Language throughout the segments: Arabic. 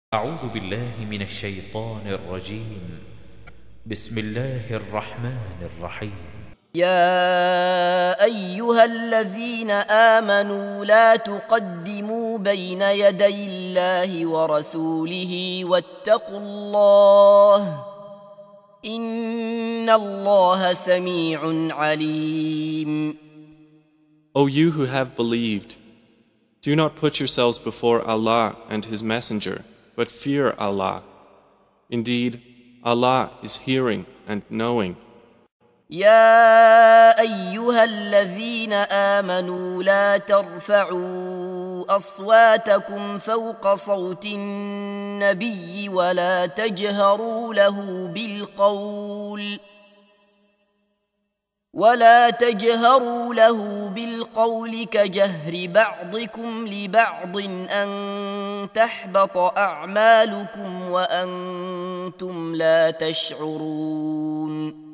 أعوذ بالله من الشيطان الرجيم. بسم الله الرحمن الرحيم. يا أيها الذين آمنوا لا تقدموا بين يدي الله ورسوله واتقوا الله إن الله سميع عليم. O you who have believed, do not put yourselves before Allah and His Messenger, but fear Allah. Indeed, Allah is hearing and knowing. يا أيها الذين آمنوا لا ترفعوا أصواتكم فوق صوت النبي ولا تجهروا له بالقول كجهر بعضكم لبعض أن تحبط أعمالكم وأنتم لا تشعرون.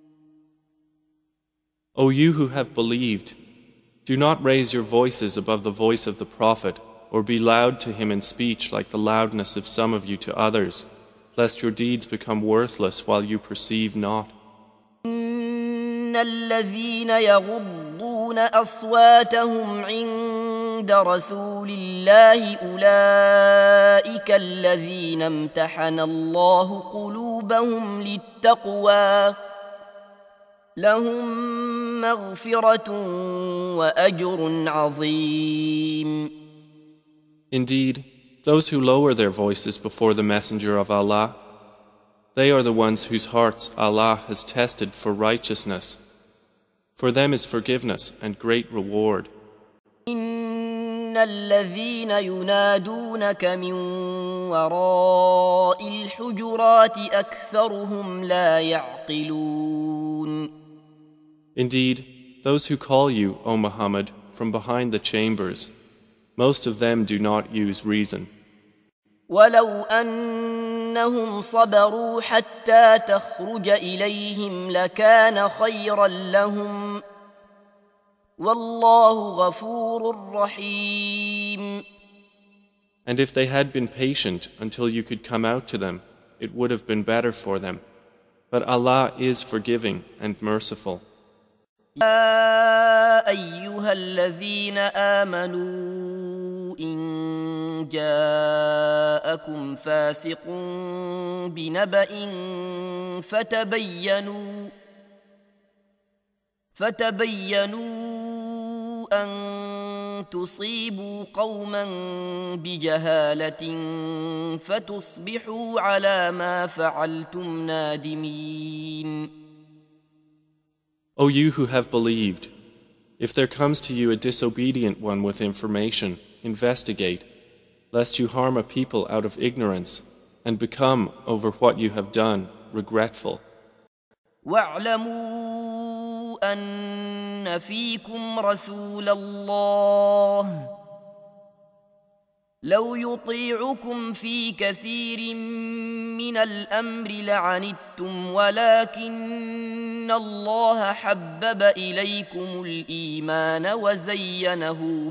O you who have believed, do not raise your voices above the voice of the Prophet, or be loud to him in speech like the loudness of some of you to others, lest your deeds become worthless while you perceive not. إن الذين يغضون أصواتهم عند رسول الله أولئك الذين امتحن الله قلوبهم للتقوى لهم مغفرة وأجر عظيم. Indeed, those who lower their voices before the Messenger of Allah, they are the ones whose hearts Allah has tested for righteousness. For them is forgiveness and great reward. إن الذين ينادونك من وراء الحجرات أكثرهم لا يعقلون. Indeed, those who call you, O Muhammad, from behind the chambers, most of them do not use reason. ولو أنهم صبروا حتى تخرج إليهم لكان خيرا لهم والله غفور رحيم. And if they had been patient until you could come out to them, it would have been better for them. But Allah is forgiving and merciful. يا أيها الذين آمنوا إن جاءكم فاسق بنبأ فتبينوا أن تصيبوا قوما بجهالة فتصبحوا على ما فعلتم نادمين. O you who have believed, if there comes to you a disobedient one with information, investigate, lest you harm a people out of ignorance and become, over what you have done, regretful. واعلموا أن فيكم رسول الله لو يطيعكم في كثير من الأمر لعنتم ولكن الله حبب إليكم الإيمان وزينه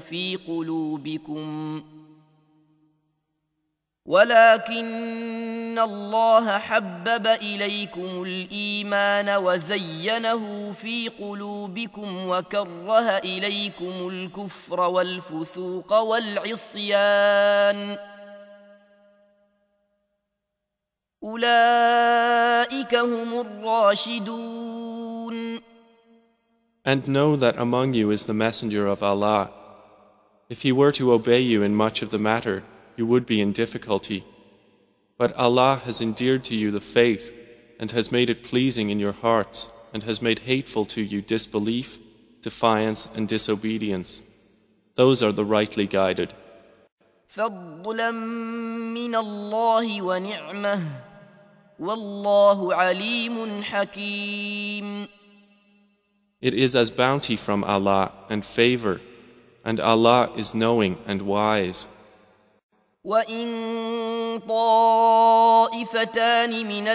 في قلوبكم وكره إليكم الكفر والفسوق والعصيان أولئك هم الراشدون. And know that among you is the Messenger of Allah. If he were to obey you in much of the matter, you would be in difficulty. But Allah has endeared to you the faith and has made it pleasing in your hearts and has made hateful to you disbelief, defiance and disobedience. Those are the rightly guided. فضلا من الله ونعمة والله عليم حكيم. It is as bounty from Allah and favor, and Allah is knowing and wise. وإن طائفتان من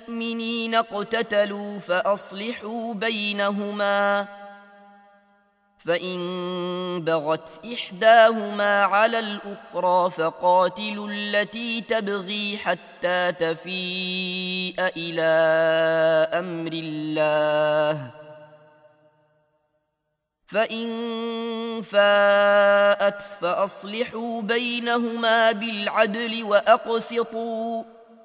المؤمنين اقتتلوا فأصلحوا بينهما فإن بغت إحداهما على الأخرى فقاتلوا التي تبغي حتى تفيء إلى أمر الله، فإن فاءت فأصلحوا بينهما بالعدل وأقسطوا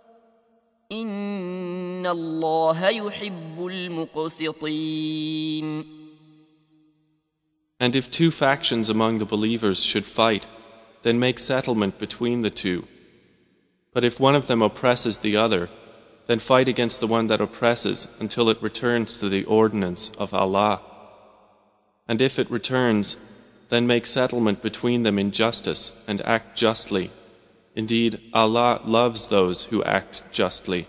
إن الله يحب المقسطين. And if two factions among the believers should fight, then make settlement between the two. But if one of them oppresses the other, then fight against the one that oppresses until it returns to the ordinance of Allah. And if it returns, then make settlement between them in justice and act justly. Indeed, Allah loves those who act justly.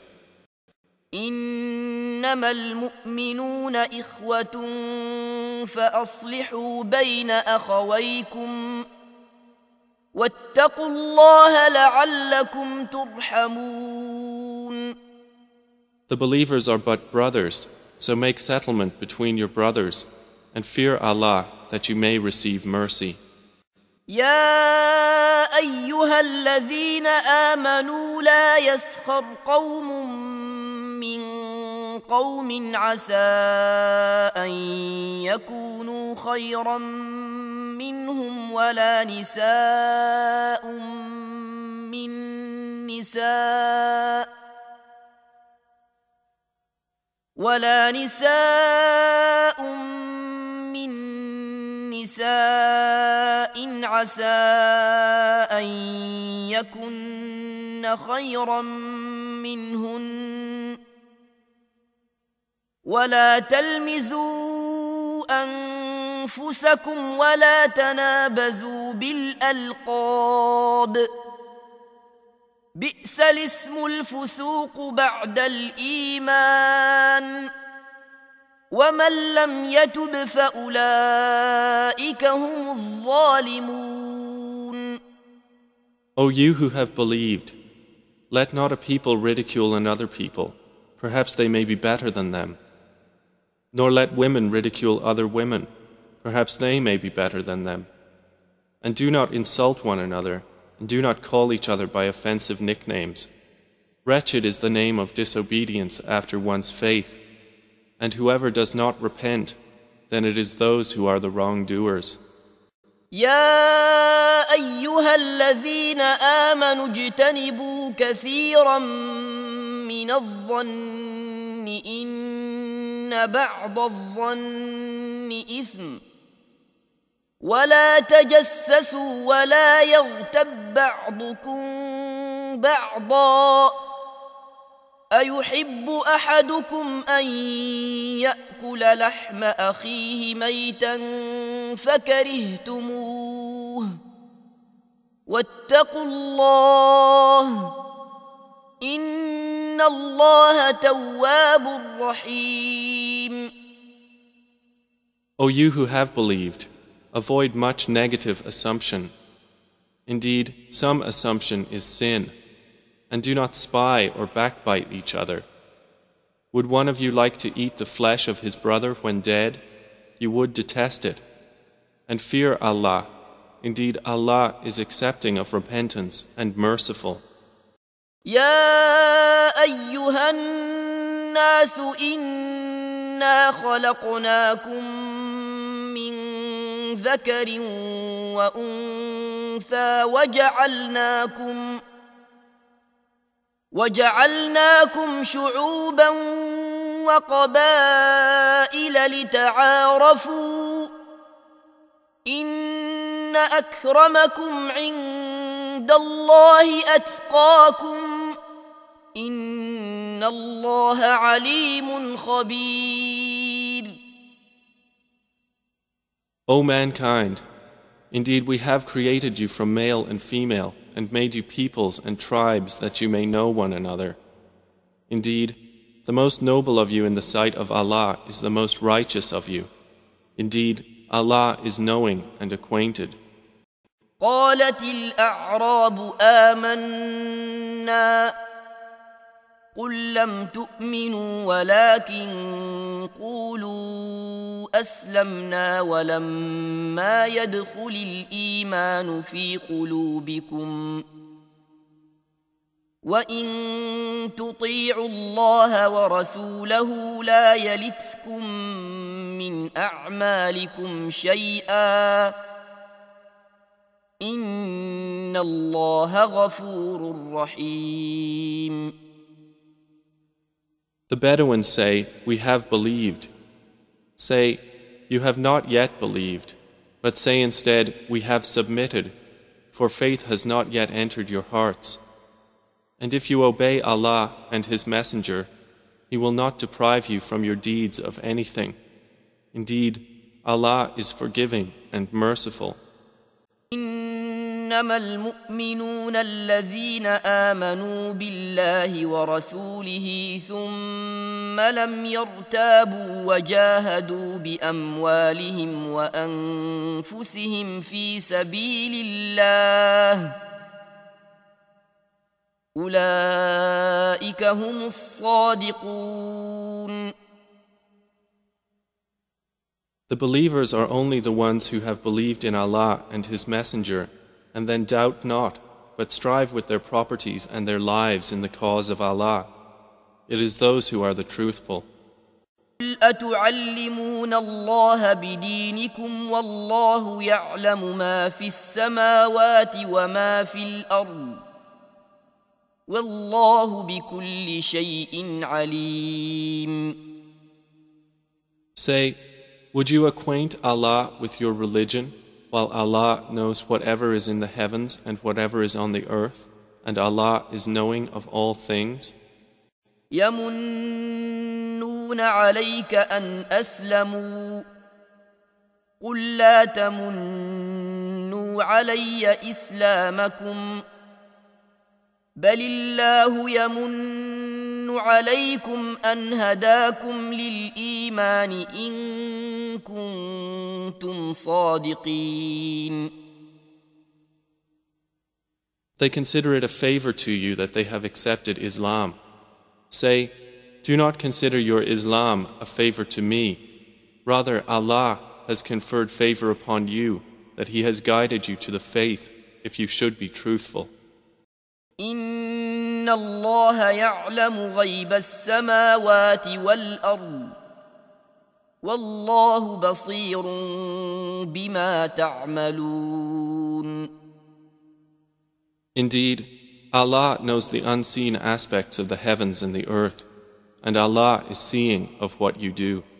إنما المؤمنون إخوة فأصلحوا بين أخويكم واتقوا الله لعلكم ترحمون. The believers are but brothers, so make settlement between your brothers and fear Allah that you may receive mercy. يا أيها الذين آمنوا لا يسخر قوم من قوم عسى أن يكونوا خيرا منهم ولا نساء من نساء عسى أن يكن خيرا منهن ولا تلمزوا أنفسكم ولا تنابزوا بالألقاب بئس الاسم الفسوق بعد الإيمان ومن لم يتب فأولئك هم الظالمون. O you who have believed, let not a people ridicule another people, perhaps they may be better than them. Nor let women ridicule other women, perhaps they may be better than them. And do not insult one another, and do not call each other by offensive nicknames. Wretched is the name of disobedience after one's faith, and whoever does not repent, then it is those who are the wrongdoers. يا أيها الذين آمنوا اجتنبوا كثيرا من الظن إن بعض الظن إثم ولا تجسسوا ولا يغتب بعضكم بعضا أيحب أحدكم أن يأكل لحم أخيه ميتا فكرهتموه واتقوا الله إن الله تواب رحيم. O you who have believed, avoid much negative assumption. Indeed, some assumption is sin. And do not spy or backbite each other. Would one of you like to eat the flesh of his brother when dead? You would detest it. And fear Allah. Indeed, Allah is accepting of repentance and merciful. يا أيها الناس إنا خلقناكم من ذكر وأنثى وجعلناكم شعوبا وقبائل لتعارفوا إن أكرمكم عند الله أتقاكم إن الله عليم خبير. O mankind, indeed we have created you from male and female and made you peoples and tribes that you may know one another. Indeed, the most noble of you in the sight of Allah is the most righteous of you. Indeed, Allah is knowing and acquainted. قالت الأعراب آمنا قل لم تؤمنوا ولكن قولوا أسلمنا ولما يدخل الإيمان في قلوبكم وإن تطيعوا الله ورسوله لا يلتكم من أعمالكم شيئا إن الله غفور رحيم. The Bedouins say, "We have believed." Say, "You have not yet believed," but say instead, "We have submitted," for faith has not yet entered your hearts. And if you obey Allah and His Messenger, He will not deprive you from your deeds of anything. Indeed, Allah is forgiving and merciful. إنما المؤمنون الذين آمنوا بالله ورسوله ثم لم يرتابوا وجاهدوا بأموالهم وأنفسهم في سبيل الله أولئك هم الصادقون. The believers are only the ones who have believed in Allah and His Messenger, and then doubt not, but strive with their properties and their lives in the cause of Allah. It is those who are the truthful. قل أتعلمون الله بدينكم والله يعلم ما في السماوات وما في الأرض والله بكل شيء عليم. Say, would you acquaint Allah with your religion, while Allah knows whatever is in the heavens and whatever is on the earth, and Allah is knowing of all things? يمنون عليك أن أسلموا قل لا تمنوا علي إسلامكم بل الله يمن عليكم أن هداكم للإيمان إن كنتم صادقين. They consider it a favor to you that they have accepted Islam. Say, do not consider your Islam a favor to me. Rather, Allah has conferred favor upon you, that He has guided you to the faith, if you should be truthful. إن الله يعلم غيب السماوات والأرض والله بصير بما تعملون. Indeed, Allah knows the unseen aspects of the heavens and the earth, and Allah is seeing of what you do.